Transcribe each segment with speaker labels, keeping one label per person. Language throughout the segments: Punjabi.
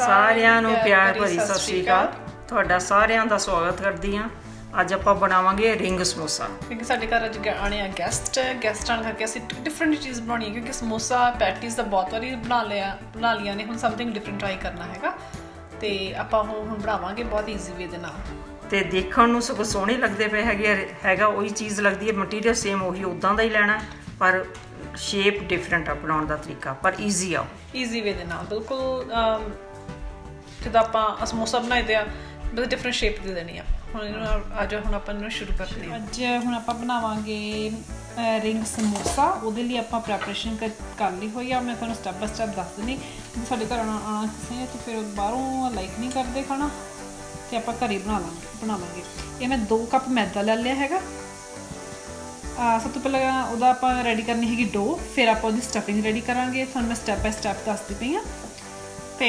Speaker 1: ਸਾਰਿਆਂ ਨੂੰ ਪਿਆਰ ਭਰੀ ਸਤਿ ਸ਼੍ਰੀ ਅਕਾਲ। ਤੁਹਾਡਾ ਸਾਰਿਆਂ ਦਾ ਸਵਾਗਤ ਕਰਦੀ ਹਾਂ। ਅੱਜ ਆਪਾਂ ਬਣਾਵਾਂਗੇ ਰਿੰਗ ਸਮੋਸਾ,
Speaker 2: क्योंकि साडे घर अज आने गैसट आने करके असीं डिफरेंट चीज़ बनानी है, क्योंकि समोसा पैटीज़ तो बहुत बारी बना लिया ने, हुण समथिंग डिफरेंट ट्राई करना हैगा ते आपां हुण बनावांगे बहुत ईजी वे दे नाल।
Speaker 1: ਤੇ ਦੇਖਣ ਨੂੰ ਸਗੋਂ ਸੋਹਣੇ ਲੱਗਦੇ ਪਏ ਹੈਗਾ ਉਹੀ ਚੀਜ਼ ਲੱਗਦੀ ਹੈ। ਮਟੀਰੀਅਲ ਸੇਮ ਉਹੀ ਉਦਾਂ ਦਾ ਹੀ ਲੈਣਾ, ਪਰ ਸ਼ੇਪ ਡਿਫਰੈਂਟ ਆ ਬਣਾਉਣ ਦਾ ਤਰੀਕਾ, ਪਰ ਈਜ਼ੀ ਆ
Speaker 2: ਈਜ਼ੀ ਵੇ ਦੇ ਨਾਲ। ਬਿਲਕੁਲ ਜਦੋਂ ਆਪਾਂ ਸਮੋਸਾ ਬਣਾਏ ਤੇ ਆ ਬਸ ਡਿਫਰੈਂਟ ਸ਼ੇਪ ਦੇ ਦੇਣੀ ਆ। ਹੁਣ ਇਹਨੂੰ ਅੱਜ ਹੁਣ ਆਪਾਂ ਇਹਨੂੰ ਸ਼ੁਰੂ ਕਰਦੇ ਹਾਂ। ਅੱਜ ਹੁਣ ਆਪਾਂ ਬਣਾਵਾਂਗੇ ਰਿੰਗ ਸਮੋਸਾ। ਉਹਦੇ ਲਈ ਆਪਾਂ ਪ੍ਰੈਪਰੇਸ਼ਨ ਕਰ ਲਈ ਹੋਈ ਆ। ਮੈਂ ਤੁਹਾਨੂੰ ਸਟੈਪ ਬਾਏ ਸਟੈਪ ਦੱਸ ਦਿੰਦੀ। ਸਾਡੇ ਘਰ ਆਉਣਾ ਕਿਸੇ ਨੇ ਤੇ ਫਿਰ ਬਾਹਰੋਂ ਲਾਈਕ ਨਹੀਂ ਕਰਦੇ ਖਾਣਾ, ਤੇ ਆਪਾਂ ਘਰੇ ਬਣਾਵਾਂਗੇ। ਇਹ ਮੈਂ 2 ਕੱਪ ਮੈਦਾ ਲੈ ਲਿਆ ਹੈਗਾ। ਸਭ ਤੋਂ ਪਹਿਲਾਂ ਉਹਦਾ ਆਪਾਂ ਰੈਡੀ ਕਰਨੀ ਹੈਗੀ ਡੋ, ਫਿਰ ਆਪਾਂ ਉਹਦੀ ਸਟਫਿੰਗ ਰੈਡੀ ਕਰਾਂਗੇ। ਤੁਹਾਨੂੰ ਮੈਂ ਸਟੈਪ ਬਾਏ ਸਟੈਪ ਦੱਸਦੀ ਪਈ ਹਾਂ, ਤੇ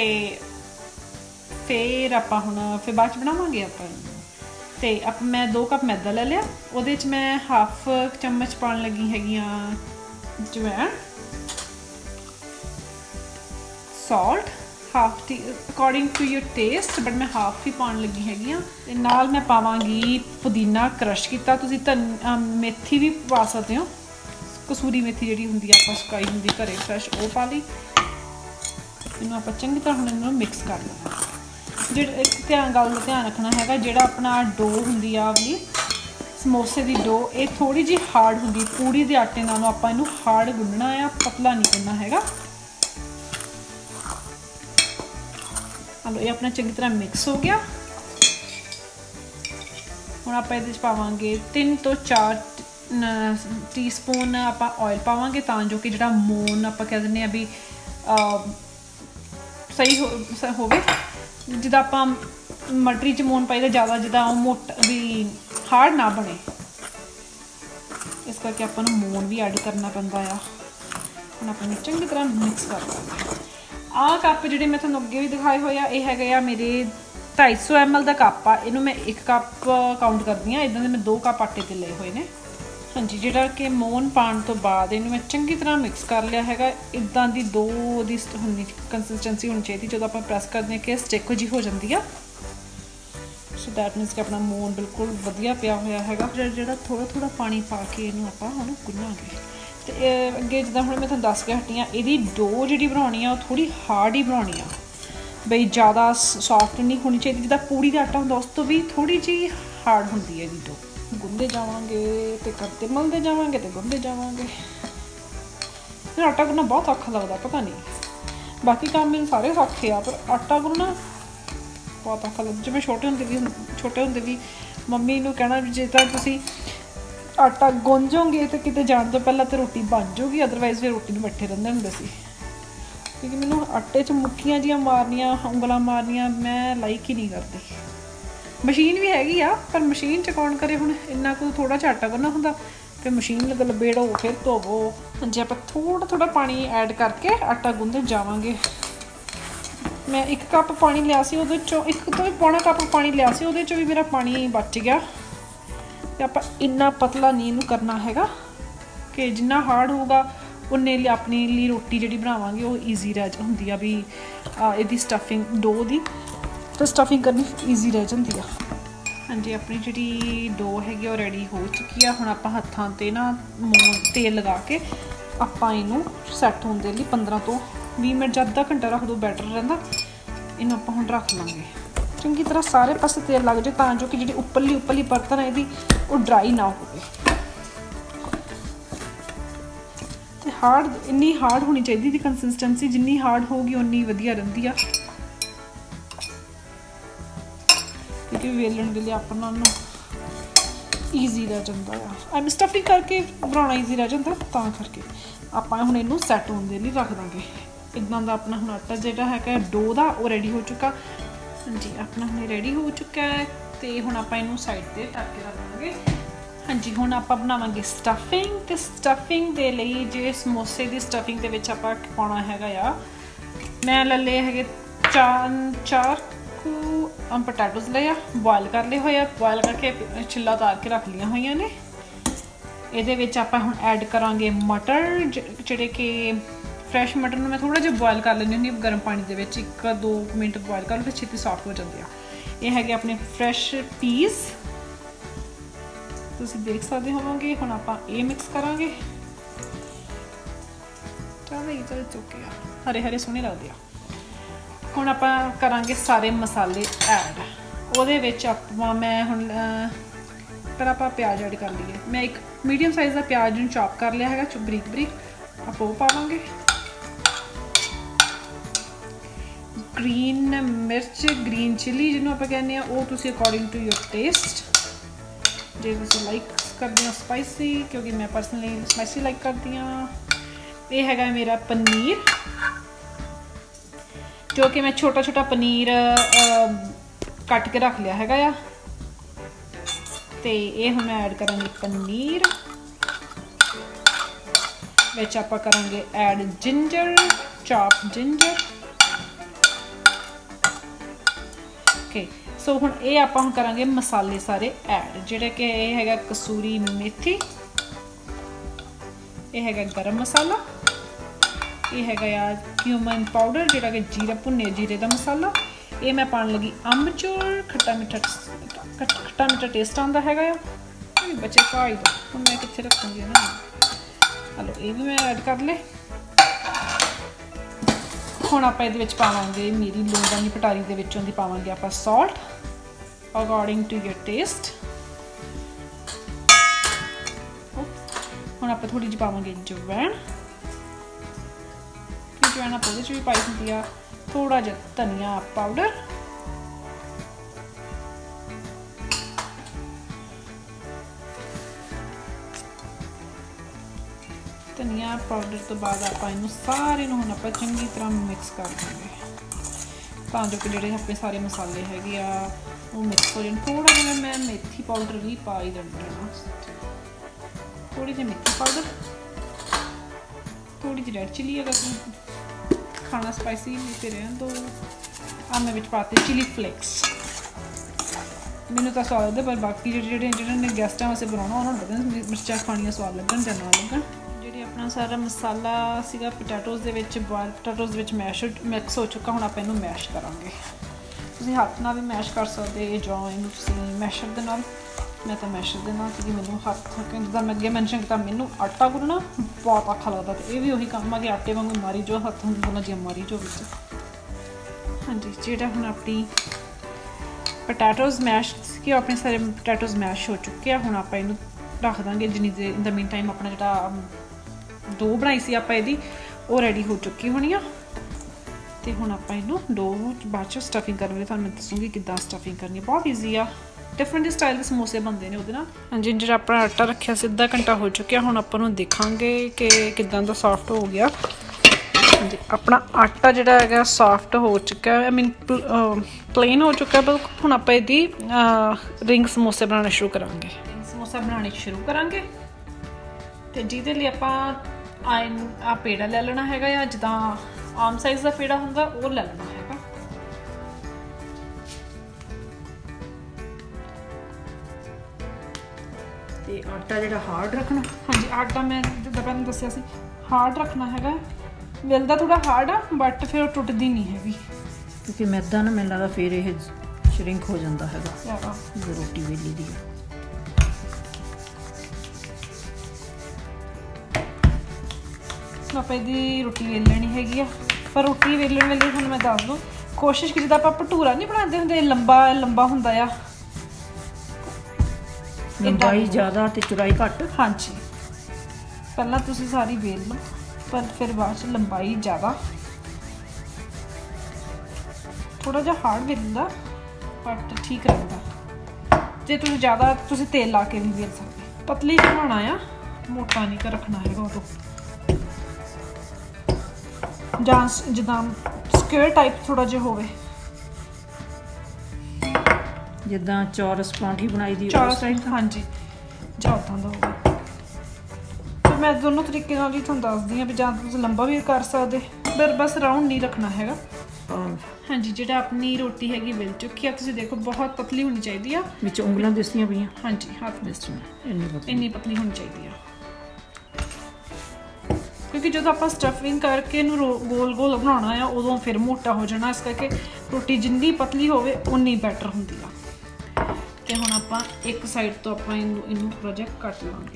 Speaker 2: ਫਿਰ ਆਪਾਂ ਫਿਰ ਬਾਅਦ 'ਚ ਬਣਾਵਾਂਗੇ ਆਪਾਂ। ਤੇ ਆਪਾਂ ਮੈਂ 2 ਕੱਪ ਮੈਦਾ ਲੈ ਲਿਆ। ਉਹਦੇ 'ਚ ਮੈਂ ਹਾਫ ਚਮਚ ਪਾਉਣ ਲੱਗੀ ਹੈਗੀ ਆ ਜਵੈਣ, salt half tea according to your taste, but ਮੈਂ ਹਾਫ ਹੀ ਪਾਉਣ ਲੱਗੀ ਹੈਗੀ ਆ। ਤੇ ਨਾਲ ਮੈਂ ਪਾਵਾਂਗੀ ਪੁਦੀਨਾ ਕਰਸ਼ ਕੀਤਾ। ਤੁਸੀਂ ਮੇਥੀ ਵੀ ਪਾ ਸਕਦੇ ਹੋ, ਕਸੂਰੀ ਮੇਥੀ ਜਿਹੜੀ ਹੁੰਦੀ ਆ ਆਪਾਂ ਸੁਕਾਈ ਹੁੰਦੀ ਘਰੇ ਫਰੈਸ਼, ਉਹ ਪਾ ਲਈ। ਇਹਨੂੰ ਆਪਾਂ ਚੰਗੀ ਤਰ੍ਹਾਂ ਹੁਣ ਇਹਨੂੰ ਮਿਕਸ ਕਰ ਲੈਣਾ। ਜਿਹੜਾ ਇੱਕ ਗੱਲ ਦਾ ਧਿਆਨ ਰੱਖਣਾ ਹੈਗਾ, ਜਿਹੜਾ ਆਪਣਾ ਡੋ ਹੁੰਦੀ ਆ ਵਾਲੀ ਸਮੋਸੇ ਦੀ ਡੋ, ਇਹ ਥੋੜ੍ਹੀ ਜਿਹੀ ਹਾਰਡ ਹੁੰਦੀ। ਪੂੜੀ ਦੇ ਆਟੇ ਨਾਲੋਂ ਆਪਾਂ ਇਹਨੂੰ ਹਾਰਡ ਗੁੰਨਣਾ ਆ, ਪਤਲਾ ਨਹੀਂ ਕਰਨਾ ਹੈਗਾ। ਹਲੋ, ਇਹ ਆਪਣਾ ਚੰਗੀ ਤਰ੍ਹਾਂ ਮਿਕਸ ਹੋ ਗਿਆ। ਹੁਣ ਆਪਾਂ ਇਹਦੇ 'ਚ ਪਾਵਾਂਗੇ 3 ਤੋਂ 4 ਟੀਸਪੂਨ ਆਪਾਂ ਆਇਲ ਪਾਵਾਂਗੇ, ਤਾਂ ਜੋ ਕਿ ਜਿਹੜਾ ਮੋਨ ਆਪਾਂ ਕਹਿ ਦਿੰਦੇ ਆ ਵੀ ਸਹੀ ਹੋਵੇ। ਜਿੱਦਾਂ ਆਪਾਂ ਮਟਰੀ 'ਚ ਮੋਨ ਪਾਈਦਾ ਜ਼ਿਆਦਾ, ਜਿੱਦਾਂ ਉਹ ਮੋਟਾ ਵੀ ਹਾਰਡ ਨਾ ਬਣੇ, ਇਸ ਕਰਕੇ ਆਪਾਂ ਨੂੰ ਮੋਨ ਵੀ ਐਡ ਕਰਨਾ ਪੈਂਦਾ ਆ। ਹੁਣ ਆਪਾਂ ਨੂੰ ਚੰਗੀ ਤਰ੍ਹਾਂ ਮਿਕਸ ਕਰ ਲਾਂਗੇ। ਆਹ ਕੱਪ ਜਿਹੜੇ ਮੈਂ ਤੁਹਾਨੂੰ ਅੱਗੇ ਵੀ ਦਿਖਾਏ ਹੋਏ ਆ, ਇਹ ਹੈਗੇ ਆ ਮੇਰੇ 250 ml ਦਾ ਕੱਪ ਆ। ਇਹਨੂੰ ਮੈਂ 1 ਕੱਪ ਕਾਊਂਟ ਕਰਦੀ ਹਾਂ। ਇੱਦਾਂ ਦੇ ਮੈਂ 2 ਕੱਪ ਆਟੇ ਦੇ ਲਏ ਹੋਏ ਨੇ। ਹਾਂਜੀ, ਜਿਹੜਾ ਕਿ ਮੋਨ ਪਾਉਣ ਤੋਂ ਬਾਅਦ ਇਹਨੂੰ ਮੈਂ ਚੰਗੀ ਤਰ੍ਹਾਂ ਮਿਕਸ ਕਰ ਲਿਆ ਹੈਗਾ। ਇੱਦਾਂ ਦੀ ਡੋ ਦੀ ਹੁੰਦੀ ਕੰਸਿਸਟੈਂਸੀ ਹੋਣੀ ਚਾਹੀਦੀ, ਜਦੋਂ ਆਪਾਂ ਪ੍ਰੈਸ ਕਰਦੇ ਹਾਂ ਕਿ ਸਟਿਕ ਜਿਹੀ ਹੋ ਜਾਂਦੀ ਆ। ਸੋ ਦੈਟ ਮੀਨਸ ਕਿ ਆਪਣਾ ਮੋਨ ਬਿਲਕੁਲ ਵਧੀਆ ਪਿਆ ਹੋਇਆ ਹੈਗਾ। ਜਿਹੜਾ ਥੋੜ੍ਹਾ ਪਾਣੀ ਪਾ ਕੇ ਇਹਨੂੰ ਆਪਾਂ ਹੁਣ ਗੁੰਨਾਂਗੇ। ਤੇ ਅੱਗੇ ਜਿੱਦਾਂ ਹੁਣ ਮੈਂ ਤੁਹਾਨੂੰ ਦੱਸ ਕੇ ਹਟੀ ਹਾਂ, ਇਹਦੀ ਡੋ ਜਿਹੜੀ ਬਣਾਉਣੀ ਆ ਉਹ ਥੋੜ੍ਹੀ ਹਾਰਡ ਹੀ ਬਣਾਉਣੀ ਆ ਬਈ, ਜ਼ਿਆਦਾ ਸੌਫਟ ਨਹੀਂ ਹੋਣੀ ਚਾਹੀਦੀ। ਜਿੱਦਾਂ ਪੂੜੀ ਦਾ ਆਟਾ ਹੁੰਦਾ ਉਸ ਤੋਂ ਵੀ ਥੋੜ੍ਹੀ ਜਿਹੀ ਹਾਰਡ ਹੁੰਦੀ ਹੈ ਇਹਦੀ ਡੋ। ਗੁੰਨਦੇ ਜਾਵਾਂਗੇ ਤੇ ਕਰਦੇ ਮਲਦੇ ਜਾਵਾਂਗੇ ਤੇ ਗੁੰਨਦੇ ਜਾਵਾਂਗੇ। ਮੈਨੂੰ ਆਟਾ ਗੁੰਨਣਾ ਬਹੁਤ ਔਖਾ ਲੱਗਦਾ, ਪਤਾ ਨਹੀਂ ਬਾਕੀ ਕੰਮ ਮੈਨੂੰ ਸਾਰੇ ਸੌਖੇ ਆ, ਪਰ ਆਟਾ ਗੁੰਨਣਾ ਬਹੁਤ ਔਖਾ ਲੱਗਦਾ। ਜਿਵੇਂ ਛੋਟੇ ਹੁੰਦੇ ਵੀ ਮੰਮੀ ਨੂੰ ਕਹਿਣਾ ਵੀ ਜੇ ਤਾਂ ਤੁਸੀਂ ਆਟਾ ਗੁੰਨ ਜਾਓਗੇ ਤੇ ਕਿਤੇ ਜਾਣ ਤੋਂ ਪਹਿਲਾਂ ਤਾਂ ਰੋਟੀ ਬਣ ਜਾਊਗੀ, ਅਦਰਵਾਈਜ਼ ਫਿਰ ਰੋਟੀ ਨੂੰ ਬੈਠੇ ਰਹਿੰਦੇ ਹੁੰਦੇ ਸੀ। ਕਿਉਂਕਿ ਮੈਨੂੰ ਆਟੇ 'ਚ ਮੁੱਕੀਆਂ ਜਿਹੀਆਂ ਮਾਰਨੀਆਂ, ਉਂਗਲਾਂ ਮਾਰਨੀਆਂ ਮੈਂ ਲਾਈਕ ਹੀ ਨਹੀਂ ਕਰਦੀ। ਮਸ਼ੀਨ ਵੀ ਹੈਗੀ ਆ, ਪਰ ਮਸ਼ੀਨ 'ਚ ਕੌਣ ਕਰੇ। ਹੁਣ ਇੰਨਾ ਕੁ ਥੋੜ੍ਹਾ ਜਿਹਾ ਆਟਾ ਗੁੰਨਣਾ ਹੁੰਦਾ, ਫਿਰ ਮਸ਼ੀਨ ਲਬੇੜੋ, ਫਿਰ ਧੋਵੋ। ਹਾਂਜੀ, ਆਪਾਂ ਥੋੜ੍ਹਾ ਪਾਣੀ ਐਡ ਕਰਕੇ ਆਟਾ ਗੁੰਨਦੇ ਜਾਵਾਂਗੇ। ਮੈਂ 1 ਕੱਪ ਪਾਣੀ ਲਿਆ ਸੀ, ਉਹਦੇ 'ਚੋਂ 1 ਤੋਂ ਵੀ ਪੌਣਾ ਕੱਪ ਪਾਣੀ ਲਿਆ ਸੀ, ਉਹਦੇ 'ਚੋਂ ਵੀ ਮੇਰਾ ਪਾਣੀ ਬਚ ਗਿਆ। ਅਤੇ ਆਪਾਂ ਇੰਨਾ ਪਤਲਾ ਨਹੀਂ ਇਹਨੂੰ ਕਰਨਾ ਹੈਗਾ ਕਿ ਜਿੰਨਾ ਹਾਰਡ ਹੋਊਗਾ ਉਨੇ ਲਈ ਆਪਣੀ ਲਈ ਰੋਟੀ ਜਿਹੜੀ ਬਣਾਵਾਂਗੇ ਉਹ ਈਜ਼ੀ ਹੁੰਦੀ ਆ। ਵੀ ਇਹਦੀ ਸਟਫਿੰਗ ਡੋ ਦੀ ਤਾਂ ਸਟਫਿੰਗ ਕਰਨੀ ਈਜ਼ੀ ਰਹਿ ਜਾਂਦੀ ਆ। ਹਾਂਜੀ, ਆਪਣੀ ਜਿਹੜੀ ਡੋ ਹੈਗੀ ਉਹ ਰੈਡੀ ਹੋ ਚੁੱਕੀ ਆ। ਹੁਣ ਆਪਾਂ ਹੱਥਾਂ 'ਤੇ ਨਾ ਤੇਲ ਲਗਾ ਕੇ ਆਪਾਂ ਇਹਨੂੰ ਸੈੱਟ ਹੋਣ ਦੇ ਲਈ 15 ਤੋਂ 20 ਮਿੰਟ ਜਾਂ ਅੱਧਾ ਘੰਟਾ ਰੱਖ ਦਿਓ, ਬੈਟਰ ਰਹਿੰਦਾ। ਇਹਨੂੰ ਆਪਾਂ ਹੁਣ ਰੱਖ ਲਾਂਗੇ। ਚੰਗੀ ਤਰ੍ਹਾਂ ਸਾਰੇ ਪਾਸੇ ਤੇਲ ਲੱਗ ਜਾਏ, ਤਾਂ ਜੋ ਕਿ ਜਿਹੜੀ ਉੱਪਰਲੀ ਪਰਤ ਹੈ ਇਹਦੀ ਉਹ ਡਰਾਈ ਨਾ ਹੋਵੇ। ਤੇ ਇੰਨੀ ਹਾਰਡ ਹੋਣੀ ਚਾਹੀਦੀ ਇਹਦੀ ਕੰਸਿਸਟੈਂਸੀ, ਜਿੰਨੀ ਹਾਰਡ ਹੋਊਗੀ ਉਨੀ ਵਧੀਆ ਰਹਿੰਦੀ ਆ। ਕਿਉਂਕਿ ਵੇਲਣ ਦੇ ਲਈ ਆਪਣਾ ਨੂੰ ਈਜ਼ੀ ਰਹਿ ਜਾਂਦਾ ਆ, ਸਟਫਿੰਗ ਕਰਕੇ ਬਣਾਉਣਾ ਈਜ਼ੀ ਰਹਿ ਜਾਂਦਾ, ਤਾਂ ਕਰਕੇ ਆਪਾਂ ਹੁਣ ਇਹਨੂੰ ਸੈੱਟ ਹੋਣ ਦੇ ਲਈ ਰੱਖ ਦਾਂਗੇ। ਇੱਦਾਂ ਦਾ ਆਪਣਾ ਹੁਣ ਆਟਾ ਜਿਹੜਾ ਹੈਗਾ ਡੋ ਦਾ ਉਹ ਰੈਡੀ ਹੋ ਚੁੱਕਾ। ਹਾਂਜੀ, ਆਪਣਾ ਹੁਣ ਰੈਡੀ ਹੋ ਚੁੱਕਾ ਹੈ। ਤੇ ਹੁਣ ਆਪਾਂ ਇਹਨੂੰ ਸਾਈਡ 'ਤੇ ਢੱਕ ਕੇ ਰੱਖਾਂਗੇ। ਹਾਂਜੀ, ਹੁਣ ਆਪਾਂ ਬਣਾਵਾਂਗੇ ਸਟਫਿੰਗ। ਤੇ ਸਟਫਿੰਗ ਦੇ ਲਈ ਜੇ ਸਮੋਸੇ ਦੀ ਸਟਫਿੰਗ ਦੇ ਵਿੱਚ ਆਪਾਂ ਪਾਉਣਾ ਹੈਗਾ ਆ, ਮੈਂ ਲੈ ਲਏ ਹੈਗੇ 4 ਪੋਟੈਟੋਸ ਲਏ ਆ, ਬੋਇਲ ਕਰ ਲਏ ਹੋਏ ਆ। ਬੋਇਲ ਕਰਕੇ ਛਿੱਲਾ ਉਤਾਰ ਕੇ ਰੱਖ ਲਈਆਂ ਹੋਈਆਂ ਨੇ। ਇਹਦੇ ਵਿੱਚ ਆਪਾਂ ਹੁਣ ਐਡ ਕਰਾਂਗੇ ਮਟਰ, ਜਿਹੜੇ ਕਿ फ्रैश मटर ਨੂੰ ਮੈਂ ਥੋੜਾ ਜਿਹਾ ਬੋਇਲ ਕਰ ਲੈਂਦੀ ਹੁੰਦੀ ਗਰਮ ਪਾਣੀ ਦੇ ਵਿੱਚ 1-2 ਮਿੰਟ ਬੋਇਲ ਕਰ ਲਓ ਫਿਰ ਛੇਤੀ ਸੌਫਟ ਹੋ ਜਾਂਦੇ ਆ। ਇਹ ਹੈਗੇ ਆਪਣੇ ਫਰੈਸ਼ ਪੀਸ, ਤੁਸੀਂ ਦੇਖ ਸਕਦੇ ਹੋਵੋਗੇ। ਹੁਣ ਆਪਾਂ ਇਹ ਮਿਕਸ ਕਰਾਂਗੇ। ਚਲ ਚੁੱਕੇ ਆ, ਹਰੇ ਹਰੇ ਸੋਹਣੇ ਲੱਗਦੇ ਆ। ਹੁਣ ਆਪਾਂ ਕਰਾਂਗੇ ਸਾਰੇ ਮਸਾਲੇ ਐਡ। ਉਹਦੇ ਵਿੱਚ ਆਪਾਂ ਮੈਂ ਹੁਣ पर आप प्याज ऐड कर लीए। मैं एक मीडियम साइज़ का प्याज ਨੂੰ चॉप कर लिया है बरीक बरीक। आप वो पावांगे। ग्रीन मिर्च ग्रीन चिली जिन्होंने आप कहने वो तुसी अकॉर्डिंग टू योर टेस्ट, जे तुसी लाइक करते हो स्पाइसी, क्योंकि मैं परसनली स्पाइसी लाइक करती हाँ। ये है मेरा पनीर, जो कि मैं छोटा छोटा पनीर कट के रख लिया है। ਤੇ ਇਹ ਹੁਣ ਐਡ ਕਰਾਂਗੇ ਪਨੀਰ ਵਿੱਚ। ਆਪਾਂ ਕਰਾਂਗੇ add ginger, chop ginger. Okay, so ਹੁਣ ਇਹ ਆਪਾਂ ਹੁਣ ਕਰਾਂਗੇ ਮਸਾਲੇ ਸਾਰੇ ਐਡ, ਜਿਹੜੇ ਕਿ ਇਹ ਹੈਗਾ ਕਸੂਰੀ ਮੇਥੀ, ਇਹ ਹੈਗਾ ਗਰਮ ਮਸਾਲਾ, ਇਹ ਹੈਗਾ ਆ ਕਿਊਮਨ ਪਾਊਡਰ ਜਿਹੜਾ ਕਿ ਜੀਰਾ ਭੁੰਨੇ ਜੀਰੇ ਦਾ ਮਸਾਲਾ। ਇਹ ਮੈਂ ਪਾਉਣ ਲੱਗੀ ਅੰਬਚੂਰ, ਖੱਟਾ ਮਿੱਠਾ ਟੇਸਟ ਆਉਂਦਾ ਹੈਗਾ ਆ। ਬੱਚੇ ਖਾ ਹੀ ਦੋ, ਹੁਣ ਮੈਂ ਕਿੱਥੇ ਰੱਖੂੰਗੀ ਨਾ। ਹਲੋ ਇਹ ਵੀ ਮੈਂ ਐਡ ਕਰ ਲਏ। ਹੁਣ ਆਪਾਂ ਇਹਦੇ ਵਿੱਚ ਪਾਵਾਂਗੇ ਮੇਰੀ ਲੂਣਦਾਨੀ ਪਟਾਰੀ ਦੇ ਵਿੱਚੋਂ ਦੀ ਪਾਵਾਂਗੇ ਆਪਾਂ salt according to your taste. ਹੁਣ ਆਪਾਂ ਥੋੜੀ ਜਿਹੀ ਪਾਵਾਂਗੇ ਜਵੈਣ, ਕਿ ਜਵੈਣ ਆਪਾਂ ਉਹਦੇ 'ਚ ਵੀ ਪਾਈ ਹੁੰਦੀ ਆ। थोड़ा जिहा धनिया पाउडर, धनिया पाउडर तो बाद आप इनू सारे नूं हुण आपां चंगी तरह मिक्स कर देंगे, तां जो कि जिहड़े अपने सारे मसाले हैगे आ वो मिक्स हो जाए। थोड़ा जिहा मैं मेथी पाउडर भी पा ही देना, थोड़ी जी मेथी पाउडर, थोड़ी जी रेड चिली अगर खाना स्पाइसी नहीं रहने दो। आ मैं विच पाते चिली फ्लेक्स, मैनू तो स्वाद लगता, पर बाकी जिन्होंने गैसटां वास्ते बनाना उन्होंने पता मिर्चां खानियां स्वाद लगन जां ना लगन। जिहड़ी अपना सारा मसाला सीगा पोटैटोज़ दे विच, बॉयल पोटैटोज़ विच मिक्स हो चुका। हुण आपां इहनूं मैश करांगे। तुसीं हत्थ नाल भी मैश कर सकदे जां इहनूं तुसीं मैशर दे नाल। मैं तो मैशर दे नाल, क्योंकि मैनूं हत्थ जिद्दां मैं अगे मैंशन कीता मैनूं आटा गुन्नना बहुत औखा लगता, तो ये भी उही काम आ कि आटे वांगू मारी जो हत्थ हुंदा जिहा मारी जो विच। हाँ जी, जिहड़ा हुण अपनी पोटैटोज़ मैश कि अपने सारे पोटैटोज़ मैश हो चुके हैं। हुण आपां इहनूं रख दांगे जिन्नी देर इन द मीन टाइम अपना जिहड़ा डो बनाई सी आपां इहदी वो रेडी हो चुकी होनी आ। ते हुण आपां इहनूं डो बाद च स्टफिंग करन लई तुहानूं दस्सूंगी किद्दां स्टफिंग करनी है। बहुत ईजी आ, डिफरेंट स्टाइल के समोसे बनते हैं ਉਹਦੇ ਨਾਲ। ਹਾਂਜੀ, ਜਿਹੜਾ ਆਪਣਾ ਆਟਾ ਰੱਖਿਆ ਸੀ ਅੱਧਾ ਘੰਟਾ ਹੋ ਚੁੱਕਿਆ। ਹੁਣ ਆਪਾਂ ਨੂੰ ਦੇਖਾਂਗੇ ਕਿ ਕਿਦਾਂ ਦਾ ਸੌਫਟ ਹੋ ਗਿਆ। ਹਾਂਜੀ, ਆਪਣਾ ਆਟਾ ਜਿਹੜਾ ਹੈਗਾ ਸੌਫਟ ਹੋ ਚੁੱਕਾ ਹੈ, ਆਈ ਮੀਨ ਪਲੇਨ ਹੋ ਚੁੱਕਾ। ਬਿਲਕੁਲ ਹੁਣ ਆਪਾਂ ਇਹਦੀ ਰਿੰਗ ਸਮੋਸੇ ਬਣਾਉਣੇ ਸ਼ੁਰੂ ਕਰਾਂਗੇ। ਰਿੰਗ ਸਮੋਸਾ ਬਣਾਉਣੇ ਸ਼ੁਰੂ ਕਰਾਂਗੇ ਤੇ ਜਿਹਦੇ ਲਈ ਆਪਾਂ ਆ ਪੇੜਾ ਲੈ ਲੈਣਾ ਹੈਗਾ ਆ, ਜਿੱਦਾਂ ਆਮ ਸਾਈਜ਼ ਦਾ ਪੇੜਾ ਹੁੰਦਾ ਉਹ ਲੈ ਲੈਣਾ ਹੈਗਾ। ਤੇ ਆਟਾ ਜਿਹੜਾ ਹਾਰਡ ਰੱਖਣਾ। ਹਾਂਜੀ, ਆਟਾ ਮੈਂ ਜਿੱਦਾਂ ਪਹਿਲਾਂ ਦੱਸਿਆ ਸੀ ਹਾਰਡ ਰੱਖਣਾ ਹੈਗਾ। ਮਿਲਦਾ ਥੋੜਾ ਹਾਰਡ ਆ, ਬਟ ਫਿਰ ਉਹ ਟੁੱਟਦੀ ਨਹੀਂ ਹੈਗੀ,
Speaker 1: ਕਿਉਂਕਿ ਮੈਦਾ ਨਾ ਮੈਨੂੰ ਲੱਗਦਾ ਫਿਰ ਇਹ ਸ਼ਰਿੰਕ ਹੋ ਜਾਂਦਾ ਹੈਗਾ ਜਦੋਂ ਰੋਟੀ ਵੇਲੀ ਦੀ।
Speaker 2: ਆਪਾਂ ਇਹਦੀ ਰੋਟੀ ਵੇਲ ਲੈਣੀ ਹੈਗੀ ਆ, ਪਰ ਰੋਟੀ ਵੇਲਣ ਵੇਲੇ ਤੁਹਾਨੂੰ ਮੈਂ ਦੱਸ ਦੂੰ, ਕੋਸ਼ਿਸ਼ ਕਿ ਜਿੱਦਾਂ ਆਪਾਂ ਭਟੂਰਾ ਨਹੀਂ ਬਣਾਉਂਦੇ ਹੁੰਦੇ ਲੰਬਾ ਲੰਬਾ ਹੁੰਦਾ ਆ,
Speaker 1: ਲੰਬਾਈ ਜ਼ਿਆਦਾ ਤੇ ਚੌੜਾਈ ਘੱਟ।
Speaker 2: ਹਾਂਜੀ, ਪਹਿਲਾਂ ਤੁਸੀਂ ਸਾਰੀ ਵੇਲ ਲਓ, ਪਰ ਫਿਰ ਬਾਅਦ 'ਚ ਲੰਬਾਈ ਜ਼ਿਆਦਾ। ਥੋੜਾ ਜਿਹਾ ਹਾਰਡ ਵੇਲਦਾ ਬਟ ਠੀਕ ਰਹਿੰਦਾ। ਜੇ ਤੁਸੀਂ ਜ਼ਿਆਦਾ ਤੁਸੀਂ ਤੇਲ ਲਾ ਕੇ ਵੀ ਵੇਲ ਸਕਦੇ। ਪਤਲੀ ਬਣਾਉਣਾ ਆ, ਮੋਟਾ ਨਹੀਂ ਕਰ ਰੱਖਣਾ ਹੈਗਾ ਉਦੋਂ। ਜਾਂ ਜਿੱਦਾਂ ਸਕੁਅਰ ਟਾਈਪ ਥੋੜਾ ਜਿਹਾ ਹੋਵੇ,
Speaker 1: ਜਿੱਦਾਂ ਚੌਰਸ ਪਰੌਂਠੀ ਬਣਾਈ ਦੀ
Speaker 2: ਚੌਰਸ ਟਾਈਪ। ਹਾਂਜੀ, ਜਾਂ ਉੱਦਾਂ ਦਾ ਹੋਵੇ। ਤੇ ਮੈਂ ਦੋਨੋਂ ਤਰੀਕੇ ਨਾਲ ਹੀ ਤੁਹਾਨੂੰ ਦੱਸਦੀ ਹਾਂ ਵੀ ਜਾਂ ਤੁਸੀਂ ਲੰਬਾ ਵੀ ਕਰ ਸਕਦੇ, ਪਰ ਬਸ ਰਾਊਂਡ ਨਹੀਂ ਰੱਖਣਾ ਹੈਗਾ। ਹਾਂਜੀ, ਜਿਹੜਾ ਆਪਣੀ ਰੋਟੀ ਹੈਗੀ ਮਿਲ ਚੁੱਕੀ ਆ। ਤੁਸੀਂ ਦੇਖੋ ਬਹੁਤ ਪਤਲੀ ਹੋਣੀ ਚਾਹੀਦੀ ਆ,
Speaker 1: ਵਿੱਚ ਉਂਗਲਾਂ ਦਿਸਦੀਆਂ ਪਈਆਂ।
Speaker 2: ਹਾਂਜੀ, ਹੱਥ ਦਿਸਦੀਆਂ, ਇੰਨੀ ਪਤਲੀ ਹੋਣੀ ਚਾਹੀਦੀ ਆ। क्योंकि जो आप स्टफिंग करके गोल गोल बनाना है उदों फिर मोटा हो जाना, इस करके रोटी जिन्नी पतली होवे उन्नी बैटर होंदी आ। ते हुण आपां एक साइड तो आपां इनू थोड़ा जिहा कट लांगे।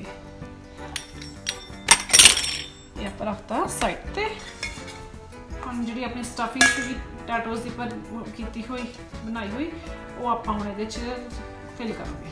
Speaker 2: ये आपां रखता साइड ते। हुण जिहड़ी अपनी स्टफिंग सी टैटोस दी पर कीती हुई बनाई हुई वो आपां हुण इहदे च फिल करांगे।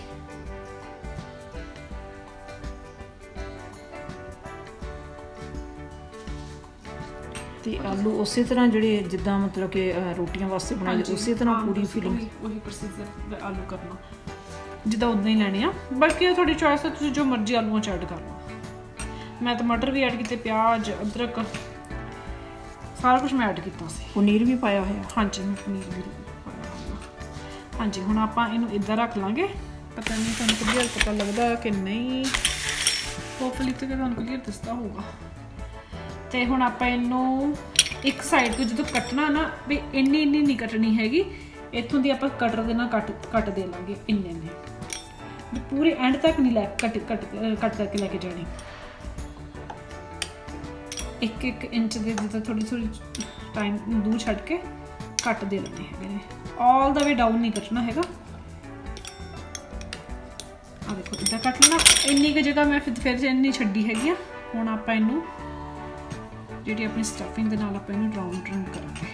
Speaker 1: ਤੇ ਆਲੂ ਉਸੇ ਤਰ੍ਹਾਂ ਜਿਹੜੇ ਜਿੱਦਾਂ ਮਤਲਬ ਕਿ ਰੋਟੀਆਂ ਵਾਸਤੇ ਬਣਾਏ ਉਸੇ ਤਰ੍ਹਾਂ ਪੂਰੀ ਫਿਲਿੰਗ
Speaker 2: ਉਹੀ ਪ੍ਰੋਸੀਜਰ ਆਲੂ ਕਰਨਾ ਜਿੱਦਾਂ ਉਦਾਂ ਹੀ ਲੈਣੇ ਆ। ਬਾਕੀ ਤੁਹਾਡੀ ਚੋਇਸ ਹੈ, ਤੁਸੀਂ ਜੋ ਮਰਜ਼ੀ ਆਲੂਆਂ ਚ ਐਡ ਕਰ ਲਓ। ਮੈਂ ਟਮਾਟਰ ਵੀ ਐਡ ਕੀਤੇ, ਪਿਆਜ਼, ਅਦਰਕ, ਸਾਰਾ ਕੁਝ ਮੈਂ ਐਡ ਕੀਤਾ ਸੀ।
Speaker 1: ਪਨੀਰ ਵੀ ਪਾਇਆ ਹੋਇਆ?
Speaker 2: ਹਾਂਜੀ ਮੈਂ ਪਨੀਰ ਵੀ ਪਾਇਆ ਹੋਇਆ। ਹਾਂਜੀ ਹੁਣ ਆਪਾਂ ਇਹਨੂੰ ਇੱਦਾਂ ਰੱਖ ਲਾਂਗੇ। ਪਤਾ ਨਹੀਂ ਤੁਹਾਨੂੰ ਕਲੀਅਰ ਪਤਾ ਲੱਗਦਾ ਕਿ ਨਹੀਂ, ਹੋਪਫੁਲੀ ਤੇ ਤੁਹਾਨੂੰ ਕਲੀਅਰ ਦਿਸਦਾ ਹੋਊਗਾ। ਤੇ ਹੁਣ ਆਪਾਂ ਇਹਨੂੰ ਇੱਕ ਸਾਈਡ ਤੋਂ ਜਦੋਂ ਕੱਟਣਾ ਨਾ ਵੀ ਇੰਨੀ ਨਹੀਂ ਕੱਟਣੀ ਹੈਗੀ, ਇੱਥੋਂ ਦੀ ਆਪਾਂ ਕਟਰ ਦੇ ਨਾਲ ਕੱਟ ਦੇ ਲਾਂਗੇ ਇੰਨੇ ਵੀ ਪੂਰੇ ਐਂਡ ਤੱਕ ਨਹੀਂ ਲੈ ਕੱਟ ਕਰਕੇ ਲੈ ਕੇ ਜਾਣੀ। 1 ਇੰਚ ਦੇ ਜਿੱਦਾਂ ਥੋੜੀ ਟਾਈਮ ਦੂਰ ਛੱਡ ਕੇ ਕੱਟ ਦੇ ਲੈਣੇ ਹੈਗੇ ਨੇ। ਆਲ ਦਾ ਵੇ ਡਾਊਨ ਨਹੀਂ ਕੱਟਣਾ ਹੈਗਾ। ਆ ਦੇਖੋ ਇੱਦਾਂ ਕੱਟ ਲੈਣਾ। ਇੰਨੀ ਕੁ ਜਗ੍ਹਾ ਮੈਂ ਫਿਰ ਇੰਨੀ ਛੱਡੀ ਹੈਗੀ ਆ। ਹੁਣ ਆਪਾਂ ਇਹਨੂੰ ਜਿਹੜੀ ਆਪਣੀ ਸਟਫਿੰਗ ਦੇ ਨਾਲ ਆਪਾਂ ਇਹਨੂੰ ਰਾਉਂਡ ਕਰਾਂਗੇ।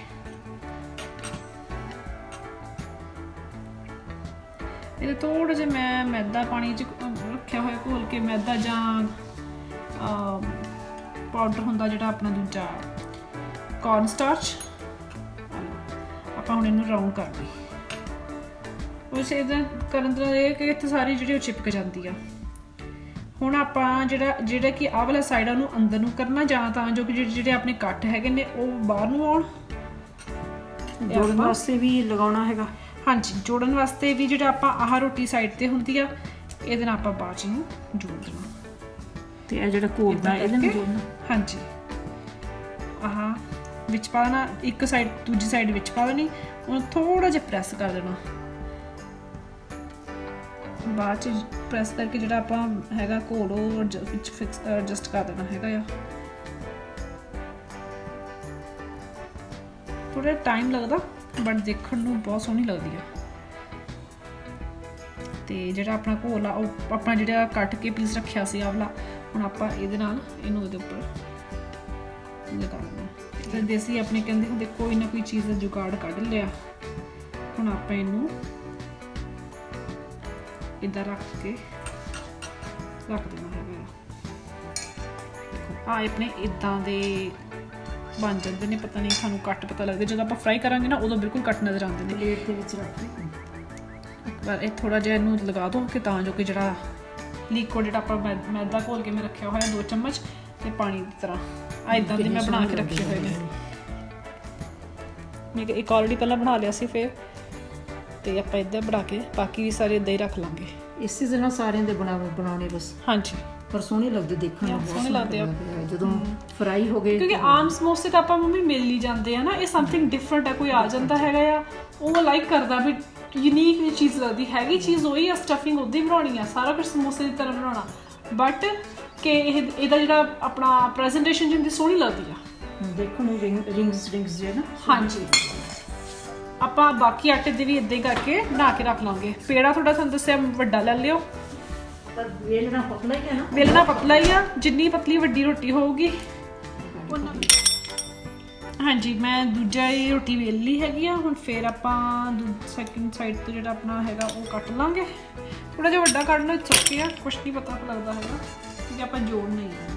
Speaker 2: ਇਹਦੇ ਥੋੜਾ ਜਿਹਾ ਮੈਂ ਮੈਦਾ ਪਾਣੀ 'ਚ ਰੱਖਿਆ ਹੋਇਆ ਘੋਲ ਕੇ, ਮੈਦਾ ਜਾਂ ਪਾਊਡਰ ਹੁੰਦਾ ਜਿਹੜਾ ਆਪਣਾ ਦੂਜਾ ਕੌਰਨ ਸਟਾਰਚ। ਆਪਾਂ ਹੁਣ ਇਹਨੂੰ ਰਾਉਂਡ ਕਰ ਲਈ। ਉਸ ਇਹਦਾ ਕਰਨ ਦਾ ਇਹ ਕਿ ਇੱਥੇ ਸਾਰੀ ਜਿਹੜੀ ਉਹ ਚਿਪਕ ਜਾਂਦੀ ਆ। ਹੁਣ ਆਪਾਂ ਜਿਹੜਾ ਕਿ ਆਹ ਵਾਲਾ ਸਾਈਡ ਉਹਨੂੰ ਅੰਦਰ ਨੂੰ ਕਰਨਾ, ਜਾਂ ਤਾਂ ਜੋ ਕਿ ਜਿਹੜੇ ਆਪਣੇ ਕੱਟ ਹੈਗੇ ਨੇ ਉਹ ਬਾਹਰ ਨੂੰ ਆਉਣ।
Speaker 1: ਜੋੜਨ ਵਾਸਤੇ ਵੀ ਲਗਾਉਣਾ ਹੈਗਾ?
Speaker 2: ਹਾਂਜੀ ਜੋੜਨ ਵਾਸਤੇ ਵੀ। ਜਿਹੜਾ ਆਪਾਂ ਆਹ ਰੋਟੀ ਸਾਈਡ ਤੇ ਹੁੰਦੀ ਆ ਇਹਦੇ ਨਾਲ ਆਪਾਂ ਬਾਅਦ 'ਚ ਨੂੰ ਜੋੜ ਦੇਣਾ।
Speaker 1: ਤੇ ਇਹ ਜਿਹੜਾ ਘੋਲਦਾ ਇਹਦੇ ਨਾਲ ਜੋੜਨਾ?
Speaker 2: ਹਾਂਜੀ ਆਹ ਵਿੱਚ ਪਾ ਦੇਣਾ, ਇੱਕ ਸਾਈਡ ਦੂਜੀ ਸਾਈਡ ਵਿੱਚ ਪਾ ਦੇਣੀ, ਉਹਨੂੰ ਥੋੜਾ ਜਿਹਾ ਪ੍ਰੈਸ ਕਰ ਦੇਣਾ। ਬਾਅਦ 'ਚ ਪ੍ਰੈਸ ਕਰਕੇ ਜਿਹੜਾ ਆਪਾਂ ਹੈਗਾ ਘੋਲ ਉਹ ਵਿੱਚ ਫਿਕਸ ਐਡਜਸਟ ਕਰ ਦੇਣਾ ਹੈਗਾ ਆ। ਥੋੜਾ ਟਾਈਮ ਲੱਗਦਾ ਬਟ ਦੇਖਣ ਨੂੰ ਬਹੁਤ ਸੋਹਣੀ ਲੱਗਦੀ ਆ। ਤੇ ਜਿਹੜਾ ਆਪਣਾ ਘੋਲ ਆ ਉਹ ਆਪਣਾ ਜਿਹੜਾ ਕੱਟ ਕੇ ਪੀਸ ਰੱਖਿਆ ਸੀ ਆਵਲਾ, ਹੁਣ ਆਪਾਂ ਇਹਦੇ ਨਾਲ ਇਹਨੂੰ ਉਹਦੇ ਉੱਪਰ ਲਗਾ ਲੈਣਾ। ਤੇ ਦੇਸੀ ਆਪਣੇ ਕਹਿੰਦੇ ਹੁੰਦੇ ਕੋਈ ਨਾ ਕੋਈ ਚੀਜ਼ ਦਾ ਜੁਗਾੜ ਕੱਢ ਲਿਆ। ਹੁਣ ਆਪਾਂ ਇਹਨੂੰ ਇੱਦਾਂ ਰੱਖ ਕੇ ਰੱਖ ਦੇਣਾ ਹੈਗਾ। ਆ ਆਪਣੇ ਇੱਦਾਂ ਦੇ ਬਣ ਜਾਂਦੇ ਨੇ। ਪਤਾ ਨਹੀਂ ਤੁਹਾਨੂੰ ਕੱਟ ਪਤਾ ਲੱਗਦਾ, ਜਦੋਂ ਆਪਾਂ ਫਰਾਈ ਕਰਾਂਗੇ ਨਾ ਉਦੋਂ ਬਿਲਕੁਲ ਕੱਟ ਨਜ਼ਰ ਆਉਂਦੇ ਨੇ।
Speaker 1: ਪਲੇਟ ਦੇ ਵਿੱਚ ਰੱਖ ਕੇ
Speaker 2: ਇੱਕ ਵਾਰ ਇਹ ਥੋੜਾ ਜਿਹਾ ਇਹਨੂੰ ਲਗਾ ਦਿਓ ਕਿ ਤਾਂ ਜੋ ਕਿ ਜਿਹੜਾ ਲਿਕੁਇਡ ਜਿਹੜਾ ਆਪਾਂ ਮੈਦਾ ਘੋਲ ਕੇ ਮੈਂ ਰੱਖਿਆ ਹੋਇਆ 2 ਚਮਚ ਤੇ ਪਾਣੀ ਦੀ ਤਰ੍ਹਾਂ ਆ ਇੱਦਾਂ ਦੇ ਮੈਂ ਬਣਾ ਕੇ ਰੱਖੇ ਹੋਏ ਨੇ। ਮੈਂ ਇੱਕ ਆਲਰੇਡੀ ਪਹਿਲਾਂ ਬਣਾ ਲਿਆ ਸੀ, ਫਿਰ ਤੇ ਆਪਾਂ ਇੱਦਾਂ ਬਣਾ ਕੇ ਬਾਕੀ ਵੀ ਸਾਰੇ ਇੱਦਾਂ ਹੀ ਰੱਖ ਲਾਂਗੇ।
Speaker 1: ਇਸੇ ਤਰ੍ਹਾਂ ਸਾਰਿਆਂ ਦੇ ਬਣਾਉਣੇ ਬਸ।
Speaker 2: ਹਾਂਜੀ
Speaker 1: ਪਰ ਸੋਹਣੇ ਲੱਗਦੇ ਦੇਖਣ ਨੂੰ, ਬਹੁਤ
Speaker 2: ਸੋਹਣੇ ਲੱਗਦੇ ਆ
Speaker 1: ਜਦੋਂ ਫਰਾਈ ਹੋ ਗਏ।
Speaker 2: ਕਿਉਂਕਿ ਆਮ ਸਮੋਸੇ ਤਾਂ ਆਪਾਂ ਮੰਮੀ ਮਿਲ ਹੀ ਜਾਂਦੇ ਆ ਨਾ, ਇਹ ਸਮਥਿੰਗ ਡਿਫਰੈਂਟ ਹੈ। ਕੋਈ ਆ ਜਾਂਦਾ ਹੈਗਾ ਆ ਉਹ ਲਾਈਕ ਕਰਦਾ ਵੀ ਯੂਨੀਕ ਚੀਜ਼ ਲੱਗਦੀ ਹੈਗੀ। ਚੀਜ਼ ਉਹੀ ਆ, ਸਟਫਿੰਗ ਉੱਦਾਂ ਹੀ ਬਣਾਉਣੀ ਆ, ਸਾਰਾ ਕੁਝ ਸਮੋਸੇ ਦੀ ਤਰ੍ਹਾਂ ਬਣਾਉਣਾ, ਬਟ ਕਿ ਇਹਦਾ ਜਿਹੜਾ ਆਪਣਾ ਪ੍ਰੈਜੈਂਟੇਸ਼ਨ ਜਿੰਦੀ ਸੋਹਣੀ ਲੱਗਦੀ ਆ
Speaker 1: ਦੇਖਣ ਨੂੰ। ਰਿੰਗਸ ਜੇ ਨਾ।
Speaker 2: ਹਾਂਜੀ ਆਪਾਂ ਬਾਕੀ ਆਟੇ ਦੇ ਵੀ ਇੱਦਾਂ ਹੀ ਕਰਕੇ ਬਣਾ ਕੇ ਰੱਖ ਲਾਂਗੇ। ਪੇੜਾ ਥੋੜਾ ਤੁਹਾਨੂੰ ਦੱਸਿਆ ਵੱਡਾ ਲੈ ਲਿਓ,
Speaker 1: ਪਰ ਵੇਲਣਾ ਪਤਲਾ ਹੀ ਹੈ ਨਾ।
Speaker 2: ਵੇਲਣਾ ਪਤਲਾ ਹੀ ਆ, ਜਿੰਨੀ ਪਤਲੀ ਵੱਡੀ ਰੋਟੀ ਹੋਊਗੀ। ਹਾਂਜੀ ਮੈਂ ਦੂਜਾ ਹੀ ਰੋਟੀ ਵੇਲ ਲਈ ਹੈਗੀ ਆ। ਹੁਣ ਫਿਰ ਆਪਾਂ ਸੈਕਿੰਡ ਸਾਈਡ ਤੋਂ ਜਿਹੜਾ ਆਪਣਾ ਹੈਗਾ ਉਹ ਕੱਟ ਲਾਂਗੇ। ਥੋੜਾ ਜਿਹਾ ਵੱਡਾ ਕੱਢਣਾ ਚੁੱਕੇ ਆ, ਕੁਛ ਨਹੀਂ ਪਤਾ ਲੱਗਦਾ ਹੈਗਾ ਕਿਉਂਕਿ ਆਪਾਂ ਜੋੜ ਨਹੀਂ ਇਹਨੂੰ।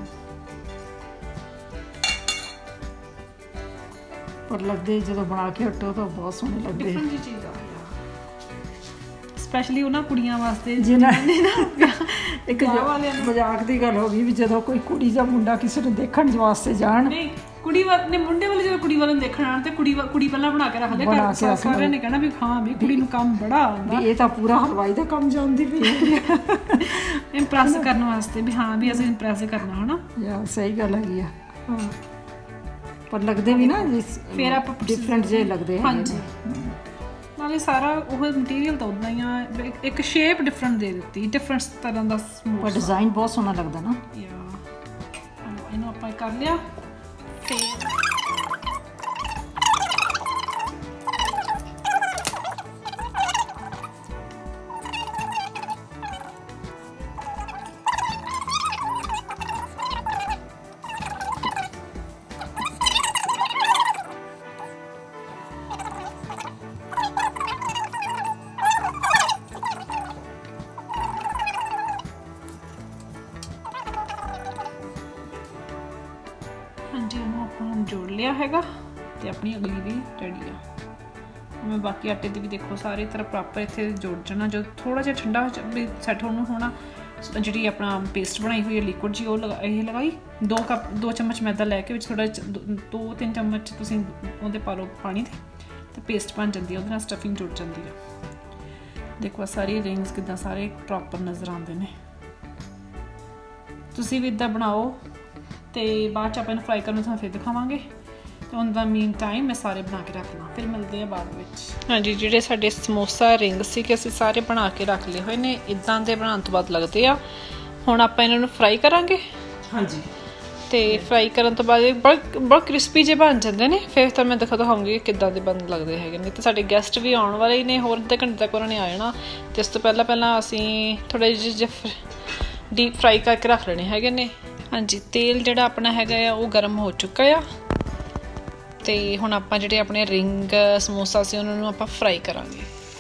Speaker 1: ਪਰ ਲੱਗਦੇ ਜਦੋਂ ਬਣਾ ਕੇ ਹਟੋ ਤਾਂ ਬਹੁਤ ਸੋਹਣੇ ਲੱਗਦੇ।
Speaker 2: ਡਿਫਰੈਂਟ ਜੀ ਚੀਜ਼ ਆ ਸਪੈਸ਼ਲੀ ਉਹਨਾਂ ਕੁੜੀਆਂ ਵਾਸਤੇ
Speaker 1: ਜਿਨ੍ਹਾਂ ਨੇ ਨਾ ਇੱਕ ਮਜ਼ਾਕ ਦੀ ਗੱਲ ਹੋ ਗਈ ਵੀ ਜਦੋਂ ਕੋਈ ਕੁੜੀ ਜਾਂ ਮੁੰਡਾ ਕਿਸੇ ਨੂੰ ਦੇਖਣ ਵਾਸਤੇ ਜਾਣ।
Speaker 2: ਨਹੀਂ ਕੁੜੀ ਵਾਲੇ ਮੁੰਡੇ ਵਾਲੇ ਜਦੋਂ ਕੁੜੀ ਵਾਲੇ ਨੂੰ ਦੇਖਣ ਆਣ ਤੇ ਕੁੜੀ ਪਹਿਲਾਂ ਬਣਾ ਕੇ ਰੱਖਦੇ ਘਰ। ਸਾਰਿਆਂ ਨੇ ਕਹਿਣਾ ਵੀ ਹਾਂ ਵੀ ਕੁੜੀ ਨੂੰ ਕੰਮ ਬੜਾ ਆਉਂਦਾ,
Speaker 1: ਇਹ ਤਾਂ ਪੂਰਾ ਹਲਵਾਈ ਦਾ ਕੰਮ ਜਾਣਦੀ ਪਈ
Speaker 2: ਇੰਪ੍ਰੈਸ ਕਰਨ ਵਾਸਤੇ ਵੀ ਹਾਂ ਵੀ ਅਸੀਂ ਇੰਪ੍ਰੈਸ ਕਰਨਾ ਹੈ ਨਾ।
Speaker 1: ਯਾਰ ਸਹੀ ਗੱਲ ਹੈਗੀ ਆ। ਪਰ ਲੱਗਦੇ ਵੀ ਨਾ
Speaker 2: ਫਿਰ ਆਪਾਂ
Speaker 1: ਡਿਫਰੈਂਟ ਜਿਹੇ ਲੱਗਦੇ ਹੈਗੇ।
Speaker 2: ਹਾਂਜੀ ਨਾਲੇ ਸਾਰਾ ਉਹ ਮਟੀਰੀਅਲ ਤਾਂ ਉਦਾਂ ਹੀ ਆ, ਇੱਕ ਸ਼ੇਪ ਡਿਫਰੈਂਟ ਦੇ ਦਿੱਤੀ, ਡਿਫਰੈਂਟ ਤਰ੍ਹਾਂ ਦਾ।
Speaker 1: ਪਰ ਡਿਜ਼ਾਈਨ ਬਹੁਤ ਸੋਹਣਾ ਲੱਗਦਾ ਨਾ।
Speaker 2: ਇਹਨੂੰ ਆਪਾਂ ਕਰ ਲਿਆ ਤੇ ਹਾਂਜੀ ਇਹਨੂੰ ਆਪਾਂ ਜੋੜ ਲਿਆ ਹੈਗਾ ਤੇ ਆਪਣੀ ਅਗਲੀ ਵੀ ਰੈਡੀ ਆ। ਮੈਂ ਬਾਕੀ ਆਟੇ ਦੀ ਵੀ ਦੇਖੋ ਸਾਰੇ ਤਰ੍ਹਾਂ ਪ੍ਰੋਪਰ ਇੱਥੇ ਜੋੜ ਜਾਣਾ। ਜੋ ਥੋੜਾ ਜਿਹਾ ਠੰਡਾ ਸੈੱਟ ਹੋਣਾ ਜਿਹੜੀ ਆਪਣਾ ਪੇਸਟ ਬਣਾਈ ਹੋਈ ਹੈ ਲਿਕੁਇਡ ਜੀ ਉਹ ਲਗਾਈ 2 ਚਮਚ ਮੈਦਾ ਲੈ ਕੇ ਵਿੱਚ ਥੋੜਾ 2-3 ਚਮਚ ਤੁਸੀਂ ਉਹਦੇ ਪਾ ਲਓ ਪਾਣੀ ਦੇ ਤੇ ਪੇਸਟ ਬਣ ਜਾਂਦੀ ਹੈ, ਉਹਦੇ ਨਾਲ ਸਟਫਿੰਗ ਜੁੜ ਜਾਂਦੀ ਹੈ। ਦੇਖੋ ਸਾਰੀ ਰਿੰਗਸ ਕਿੱਦਾਂ ਸਾਰੇ ਪ੍ਰੋਪਰ ਨਜ਼ਰ ਆਉਂਦੇ ਨੇ। ਤੁਸੀਂ ਵੀ ਇੱਦਾਂ ਬਣਾਓ ਤੇ ਬਾਅਦ ਚ ਆਪਾਂ ਇਹਨੂੰ ਫਰਾਈ ਕਰਨ ਨੂੰ ਤੁਹਾਨੂੰ ਫਿਰ ਦਿਖਾਵਾਂਗੇ। ਤੇ ਉਹਦਾ ਮੀਨ ਟਾਈਮ ਮੈਂ ਸਾਰੇ ਬਣਾ ਕੇ ਰੱਖ ਲਾਂ, ਫਿਰ ਮਿਲਦੇ ਆ ਬਾਅਦ ਵਿੱਚ। ਹਾਂਜੀ ਜਿਹੜੇ ਸਾਡੇ ਸਮੋਸਾ ਰਿੰਗ ਸੀ ਕਿ ਅਸੀਂ ਸਾਰੇ ਬਣਾ ਕੇ ਰੱਖ ਲਏ ਹੋਏ ਨੇ, ਇਦਾਂ ਦੇ ਬਣਾਉਣ ਤੋਂ ਬਾਅਦ ਲੱਗਦੇ ਆ। ਹੁਣ ਆਪਾਂ ਇਹਨਾਂ ਨੂੰ ਫਰਾਈ ਕਰਾਂਗੇ। ਹਾਂਜੀ ਤੇ ਫਰਾਈ ਕਰਨ ਤੋਂ ਬਾਅਦ ਬਹੁਤ ਕ੍ਰਿਸਪੀ ਜਿਹੇ ਬਣ ਜਾਂਦੇ ਨੇ। ਫਿਰ ਤਾਂ ਮੈਂ ਦਿਖਾਉਂਗੀ ਕਿੱਦਾਂ ਦੇ ਬਣ ਲੱਗਦੇ ਹੈਗੇ ਨੇ। ਤੇ ਸਾਡੇ ਗੈਸਟ ਵੀ ਆਉਣ ਵਾਲੇ ਹੀ ਨੇ, ਹੋਰ ਅੱਧੇ ਘੰਟੇ ਤੱਕ ਉਹਨਾਂ ਨੇ ਆ ਜਾਣਾ। ਤੇ ਇਸ ਤੋਂ ਪਹਿਲਾਂ ਅਸੀਂ ਥੋੜ੍ਹੇ ਜਿਹੇ ਡੀਪ ਫਰਾਈ ਕਰਕੇ ਰੱਖ ਲੈਣੇ ਹੈਗੇ ਨੇ। ਹਾਂਜੀ ਤੇਲ ਜਿਹੜਾ ਆਪਣਾ ਹੈਗਾ ਆ ਉਹ ਗਰਮ ਹੋ ਚੁੱਕਾ ਆ ਤੇ ਹੁਣ ਆਪਾਂ ਜਿਹੜੇ ਆਪਣੇ ਰਿੰਗ ਸਮੋਸਾ ਸੀ ਉਹਨਾਂ ਨੂੰ ਆਪਾਂ ਫਰਾਈ ਕਰਾਂਗੇ।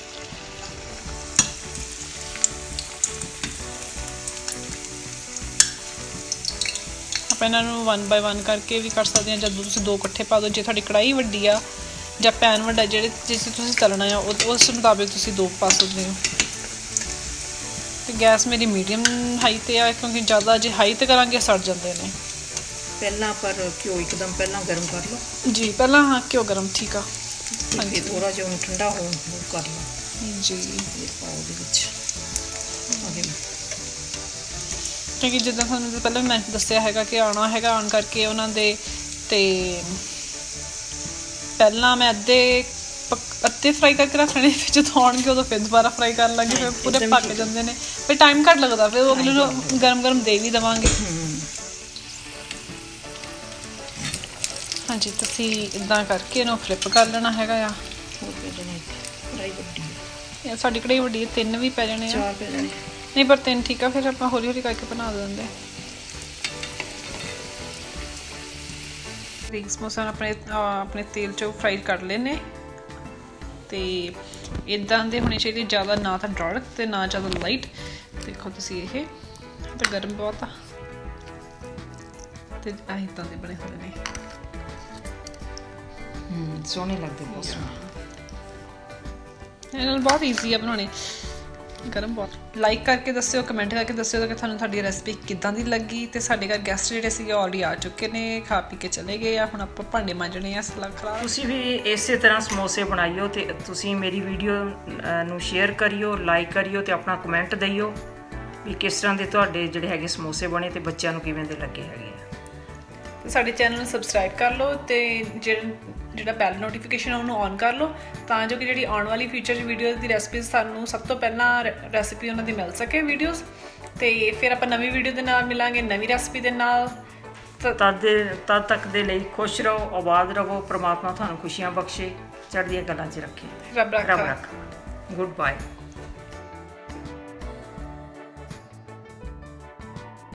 Speaker 2: ਆਪਾਂ ਇਹਨਾਂ ਨੂੰ 1 ਬਾਏ 1 ਕਰਕੇ ਵੀ ਕਰ ਸਕਦੇ ਹਾਂ, ਜਦੋਂ ਤੁਸੀਂ 2 ਇਕੱਠੇ ਪਾ ਦਿਓ। ਜੇ ਤੁਹਾਡੀ ਕੜਾਹੀ ਵੱਡੀ ਆ ਜਾਂ ਪੈਨ ਵੱਡਾ ਜਿਸ ਤੁਸੀਂ ਤਲਣਾ ਆ ਉਸ ਮੁਤਾਬਿਕ ਤੁਸੀਂ 2 ਪਾ ਸਕਦੇ ਹੋ। ਤੇ ਗੈਸ ਮੇਰੀ ਮੀਡੀਅਮ ਹਾਈ ਤੇ ਆ ਕਿਉਂਕਿ ਜ਼ਿਆਦਾ ਜੇ ਹਾਈ ਤੇ ਕਰਾਂਗੇ ਸੜ ਜਾਂਦੇ ਨੇ।
Speaker 1: ਪਹਿਲਾਂ ਪਰ ਘਿਓ ਇੱਕਦਮ ਪਹਿਲਾਂ ਗਰਮ ਕਰ ਲਓ
Speaker 2: ਜੀ। ਪਹਿਲਾਂ ਹਾਂ ਘਿਓ ਗਰਮ ਠੀਕ ਆ।
Speaker 1: ਹਾਂਜੀ ਥੋੜਾ ਜਿਹਾ ਉਹਨੂੰ ਠੰਡਾ ਹੋ ਕਰ ਲਓ
Speaker 2: ਜੀ।
Speaker 1: ਇਹ ਪਾਓ ਦੇ ਵਿੱਚ
Speaker 2: ਕਿਉਂਕਿ ਜਿੱਦਾਂ ਤੁਹਾਨੂੰ ਪਹਿਲਾਂ ਮੈਂ ਦੱਸਿਆ ਹੈਗਾ ਕਿ ਆਉਣਾ ਹੈਗਾ, ਆਉਣ ਕਰਕੇ ਉਹਨਾਂ ਦੇ ਤੇ ਪਹਿਲਾਂ ਮੈਂ ਅੱਧੇ ਫਰਾਈ ਕਰਕੇ ਰੱਖ ਲੈਣੇ, ਫਿਰ ਜਦੋਂ ਆਉਣਗੇ ਉਦੋਂ ਫਿਰ ਦੁਬਾਰਾ ਫਰਾਈ ਕਰ ਲਾਂਗੇ। ਫਿਰ ਪੂਰੇ ਪੱਕ ਜਾਂਦੇ ਨੇ, ਫਿਰ ਟਾਈਮ ਘੱਟ ਲੱਗਦਾ। ਫਿਰ ਅਗਲੇ ਨੂੰ ਗਰਮ ਦੇ ਵੀ ਦੇਵਾਂਗੇ। ਹਾਂਜੀ ਤੁਸੀਂ ਇੱਦਾਂ ਕਰਕੇ ਇਹਨੂੰ ਫਲਿੱਪ ਕਰ ਲੈਣਾ ਹੈਗਾ ਆ। ਸਾਡੀ ਕੜਾਹੀ ਵੱਡੀ ਹੈ, 3 ਵੀ ਪੈ ਜਾਣੇ ਆ।
Speaker 1: 4 ਪੈ ਜਾਣੇ
Speaker 2: ਨਹੀਂ ਪਰ 3 ਠੀਕ ਆ। ਫਿਰ ਆਪਾਂ ਹੌਲੀ ਹੌਲੀ ਕਰਕੇ ਬਣਾ ਦਿੰਦੇ। ਰਿੰਗ ਸਮੋਸਾ ਆਪਣੇ ਤੇਲ 'ਚੋਂ ਫਰਾਈ ਕਰ ਲੈਣੇ ਤੇ ਇੱਦਾਂ ਦੇ ਹੋਣੇ ਚਾਹੀਦੇ, ਜ਼ਿਆਦਾ ਨਾ ਤਾਂ ਡਾਰਕ ਤੇ ਨਾ ਜ਼ਿਆਦਾ ਲਾਈਟ। ਦੇਖੋ ਤੁਸੀਂ ਇਹ ਤਾਂ ਗਰਮ ਬਹੁਤ ਆ ਤੇ ਇੱਦਾਂ ਦੇ ਬਣੇ ਹੋਏ ਨੇ।
Speaker 1: ਸੋਹਣੇ ਲੱਗਦੇ ਬਹੁਤ।
Speaker 2: ਇਹਨਾਂ ਨਾਲ ਬਹੁਤ ਈਜ਼ੀ ਆ ਬਣਾਉਣੇ। ਗਰਮ ਬਹੁਤ। ਲਾਈਕ ਕਰਕੇ ਦੱਸਿਓ, ਕਮੈਂਟ ਕਰਕੇ ਦੱਸਿਓ ਕਿ ਤੁਹਾਨੂੰ ਸਾਡੀ ਰੈਸਪੀ ਕਿੱਦਾਂ ਦੀ ਲੱਗੀ। ਤੇ ਸਾਡੇ ਘਰ ਗੈਸਟ ਜਿਹੜੇ ਸੀਗੇ ਆਲਰੇਡੀ ਆ ਚੁੱਕੇ ਨੇ, ਖਾ ਪੀ ਕੇ ਚਲੇ ਗਏ ਆ। ਹੁਣ ਆਪਾਂ ਭਾਂਡੇ ਮਾਂਜਣੇ ਆ ਖਰਾਬ।
Speaker 1: ਤੁਸੀਂ ਵੀ ਇਸੇ ਤਰ੍ਹਾਂ ਸਮੋਸੇ ਬਣਾਈਓ ਤੇ ਤੁਸੀਂ ਮੇਰੀ ਵੀਡੀਓ ਨੂੰ ਸ਼ੇਅਰ ਕਰਿਓ, ਲਾਈਕ ਕਰਿਓ ਤੇ ਆਪਣਾ ਕਮੈਂਟ ਦਈਓ ਵੀ ਕਿਸ ਤਰ੍ਹਾਂ ਦੇ ਤੁਹਾਡੇ ਜਿਹੜੇ ਹੈਗੇ ਸਮੋਸੇ ਬਣੇ ਤੇ ਬੱਚਿਆਂ ਨੂੰ ਕਿਵੇਂ ਦੇ ਲੱਗੇ ਹੈਗੇ ਆ।
Speaker 2: ਤੇ ਸਾਡੇ ਚੈਨਲ ਨੂੰ ਸਬਸਕ੍ਰਾਈਬ ਕਰ ਲਓ ਤੇ ਜਿਹੜਾ ਬੈਲ ਨੋਟੀਫਿਕੇਸ਼ਨ ਆ ਉਹਨੂੰ ਔਨ ਕਰ ਲਓ ਤਾਂ ਜੋ ਕਿ ਜਿਹੜੀ ਆਉਣ ਵਾਲੀ ਫਿਊਚਰ ਵੀਡੀਓਜ਼ ਦੀ ਰੈਸਪੀਜ਼ ਸਾਨੂੰ ਸਭ ਤੋਂ ਪਹਿਲਾਂ ਰੈਸਪੀ ਉਹਨਾਂ ਦੀ ਮਿਲ ਸਕੇ ਵੀਡੀਓਜ਼। ਤੇ ਫਿਰ ਆਪਾਂ ਨਵੀਂ ਵੀਡੀਓ ਦੇ ਨਾਲ ਮਿਲਾਂਗੇ, ਨਵੀਂ ਰੈਸਪੀ ਦੇ ਨਾਲ।
Speaker 1: ਤਦ ਤੱਕ ਦੇ ਲਈ ਖੁਸ਼ ਰਹੋ, ਆਬਾਦ ਰਹੋ। ਪ੍ਰਮਾਤਮਾ ਤੁਹਾਨੂੰ ਖੁਸ਼ੀਆਂ ਬਖਸ਼ੇ, ਚੜ੍ਹਦੀਆਂ ਕਲਾਂ 'ਚ ਰੱਖੇ।
Speaker 2: ਰੱਬ ਰੱਖਾ।
Speaker 1: Good bye.